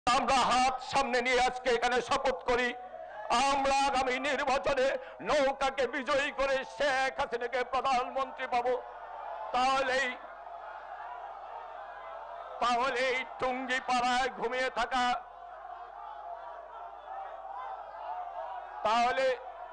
আমরা হাত সামনে নিয়ে আজকে এখানে শপথ করি, আমরা আগামী নির্বাচনে নৌকাকে বিজয়ী করে শেখ হাসিনাকে প্রধানমন্ত্রী পাবো। তাহলেই টুঙ্গি পাড়ায় ঘুমিয়ে থাকা, তাহলে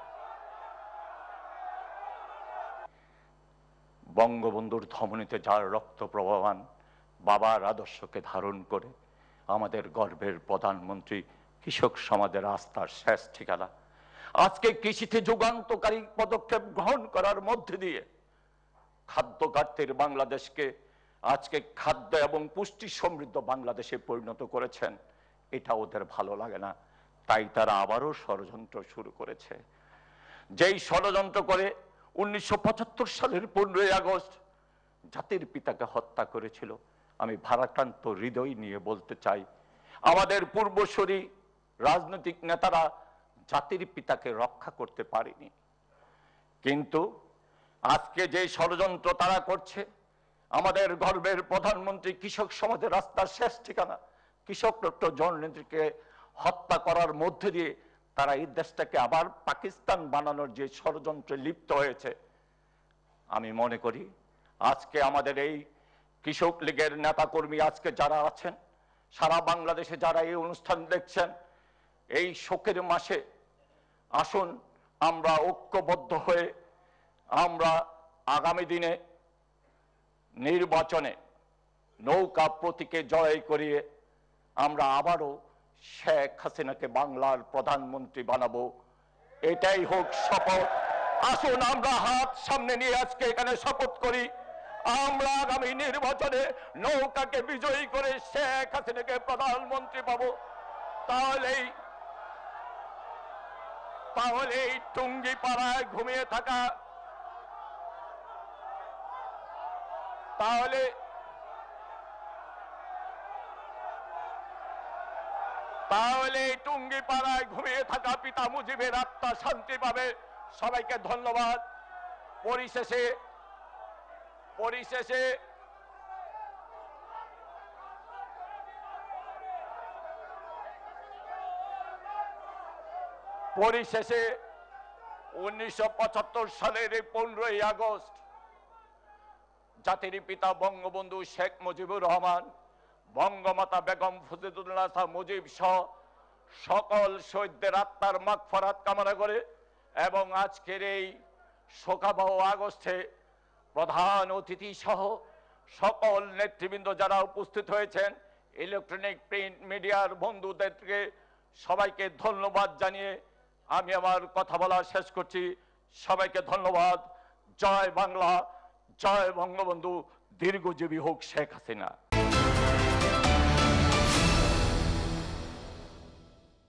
বঙ্গবন্ধুর ধমনীতে যার রক্ত প্রবাহমান, বাবার আদর্শকে ধারণ করে আমাদের গর্বের প্রধানমন্ত্রী, কৃষক সমাজের আস্থার শেষ ঠিকানা, আজকে কৃষিতে যুগান্তকারী পদক্ষেপ গ্রহণ করার মধ্যে দিয়ে খাদ্য ঘাটতির বাংলাদেশকে আজকে খাদ্য এবং পুষ্টি সমৃদ্ধ বাংলাদেশে পরিণত করেছেন। এটা ওদের ভালো লাগে না, তাই তারা আবারও ষড়যন্ত্র শুরু করেছে। যেই ষড়যন্ত্র করে 1975 সালের 15ই আগস্ট জাতির পিতাকে হত্যা করেছিল, আমি ভারাক্রান্ত হৃদয় নিয়ে বলতে চাই, আমাদের পূর্বসূরি রাজনৈতিক নেতারা জাতির পিতাকে রক্ষা করতে পারেনি। কিন্তু আজকে যে ষড়যন্ত্র তারা করছে, আমাদের গর্বের প্রধানমন্ত্রী, কৃষক সমাজের রাস্তার শেষ ঠিকানা, কৃষক ডক্টর জননেত্রীকে হত্যা করার মধ্যে দিয়ে তারা এই দেশটাকে আবার পাকিস্তান বানানোর যে ষড়যন্ত্রে লিপ্ত হয়েছে। আমি মনে করি আজকে আমাদের এই কৃষক লীগের নেতাকর্মী আজকে যারা আছেন, সারা বাংলাদেশে যারা এই অনুষ্ঠান দেখছেন, এই শোকের মাসে আসুন আমরা ঐক্যবদ্ধ হয়ে আমরা আগামী দিনে নির্বাচনে নৌকা প্রতীকে জয় করিয়ে আমরা আবারও শেখ হাসিনাকে বাংলার প্রধানমন্ত্রী বানাবো। এটাই হোক শপথ। আসুন আমরা হাত সামনে নিয়ে আজকে এখানে শপথ করি, আমরা আগামী নির্বাচনে নৌকাকে বিজয়ী করে শেখ হাসিনাকে প্রধানমন্ত্রী পাবো। তাহলেই টুঙ্গি পাড়ায় ঘুমিয়ে থাকা, তাহলে টুঙ্গি পাড়ায় ঘুমিয়ে থাকা পিতা মুজিবের আত্মা শান্তি পাবে। সবাইকে ধন্যবাদ। পরিশেষে পরিশেষে 1975 সালের 15ই আগস্ট জাতির পিতা বঙ্গবন্ধু শেখ মুজিবুর রহমান, বঙ্গমাতা বেগম ফজিলাতুন্নেছা মুজিব সহ সকল শহীদদের আত্মার মাগফিরাত কামনা করে এবং আজকের এই শোকাবহ আগস্টে প্রধান অতিথি সহ সকল নেতৃবৃন্দ যারা উপস্থিত হয়েছেন, ইলেকট্রনিক প্রিন্ট মিডিয়ার বন্ধুদেরকে সবাইকে ধন্যবাদ জানিয়ে আমি আমার কথা বলা শেষ করছি। সবাইকে ধন্যবাদ। জয় বাংলা, জয় বঙ্গবন্ধু, দীর্ঘজীবী হোক শেখ হাসিনা।